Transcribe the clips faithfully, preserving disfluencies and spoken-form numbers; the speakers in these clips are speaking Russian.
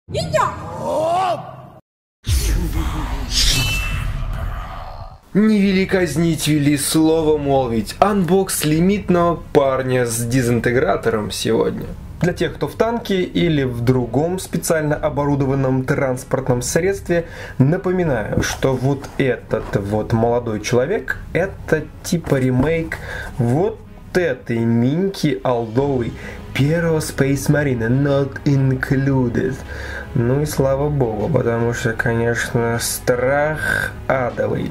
Не вели казнить, вели слово молвить. Анбокс лимитного парня с дезинтегратором сегодня. Для тех, кто в танке или в другом специально оборудованном транспортном средстве, напоминаю, что вот этот вот молодой человек, это типа ремейк вот этой миньки олдовой первого Space Marine, not included. Ну и слава богу, потому что, конечно, страх адовый.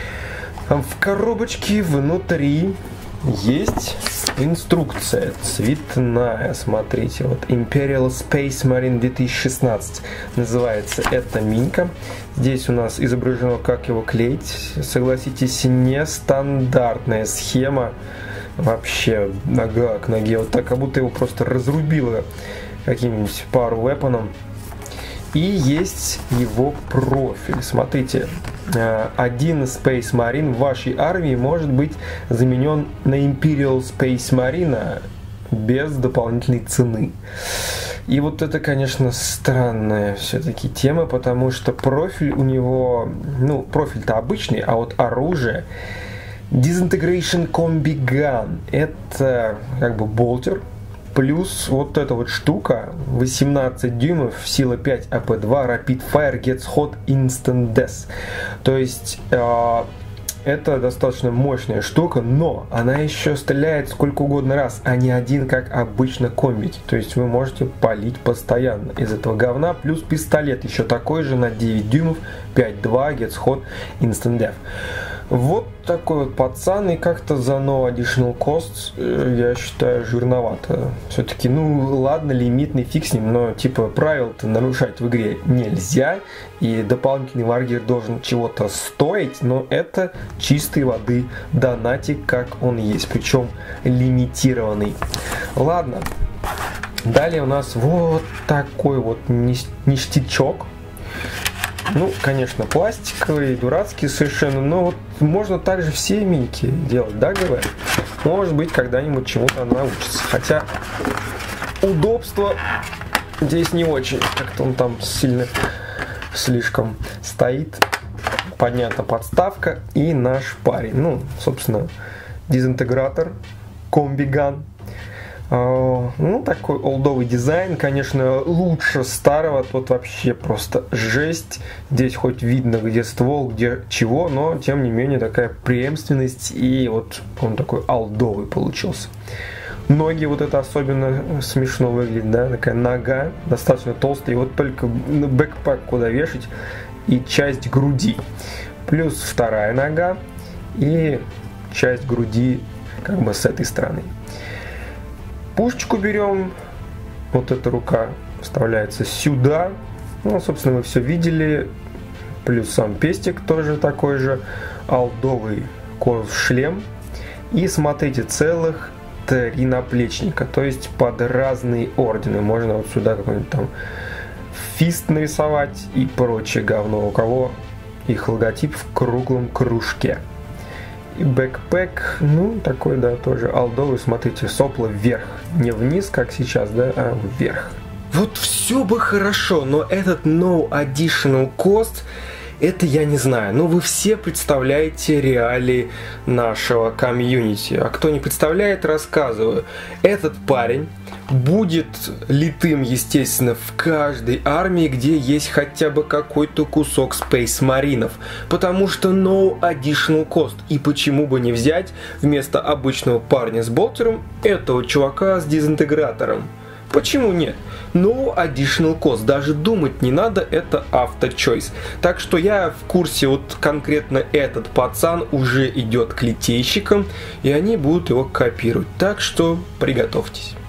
В коробочке внутри есть инструкция цветная, смотрите, вот Imperial Space Marine две тысячи шестнадцать называется эта минька. Здесь у нас изображено, как его клеить. Согласитесь, нестандартная схема, вообще нога к ноге, вот так, как будто его просто разрубило каким-нибудь пару-вепоном. И есть его профиль. Смотрите, один Space Marine в вашей армии может быть заменен на Imperial Space Marine без дополнительной цены. И вот это, конечно, странная все-таки тема, потому что профиль у него, ну, профиль-то обычный, а вот оружие Disintegration Combi Gun, это как бы болтер, плюс вот эта вот штука, восемнадцать дюймов, сила пять, а пэ два, Rapid Fire, Gets Hot, Instant Death. То есть э, это достаточно мощная штука, но она еще стреляет сколько угодно раз, а не один, как обычно комбики. То есть вы можете палить постоянно из этого говна, плюс пистолет еще такой же на девять дюймов, пять два, Gets Hot, Instant Death. Вот такой вот пацан, и как-то за no additional costs, я считаю, жирновато. Все-таки, ну ладно, лимитный, фиг с ним, но типа правил-то нарушать в игре нельзя, и дополнительный варгер должен чего-то стоить, но это чистой воды донатик, как он есть, причем лимитированный. Ладно, далее у нас вот такой вот ништячок. Ну, конечно, пластиковый, дурацкий совершенно, но вот можно также все миньки делать, да, говорят? Может быть, когда-нибудь чему-то научится. Хотя удобство здесь не очень, как-то он там сильно слишком стоит. Поднята подставка и наш парень. Ну, собственно, дезинтегратор, комбиган. Ну, такой олдовый дизайн, конечно, лучше старого, тут вообще просто жесть. Здесь хоть видно, где ствол, где чего, но, тем не менее, такая преемственность, и вот он такой олдовый получился. Ноги, вот это особенно смешно выглядит, да, такая нога, достаточно толстая, и вот только бэкпак куда вешать, и часть груди. Плюс вторая нога, и часть груди как бы с этой стороны. Пушечку берем, вот эта рука вставляется сюда, ну, собственно, вы все видели, плюс сам пестик тоже такой же, олдовый шлем, и смотрите, целых три наплечника, то есть под разные ордены, можно вот сюда какой-нибудь там фист нарисовать и прочее говно, у кого их логотип в круглом кружке. И бэкпэк, ну, такой, да, тоже олдовый, смотрите, сопла вверх, не вниз, как сейчас, да, а вверх. Вот все бы хорошо, но этот no additional cost, это я не знаю, но вы все представляете реалии нашего комьюнити. А кто не представляет, рассказываю. Этот парень будет литым, естественно, в каждой армии, где есть хотя бы какой-то кусок Space Маринов. Потому что no additional cost. И почему бы не взять вместо обычного парня с болтером этого чувака с дезинтегратором? Почему нет? No additional cost. Даже думать не надо, это авточойс. Так что я в курсе, вот конкретно этот пацан уже идет к литейщикам, и они будут его копировать. Так что приготовьтесь.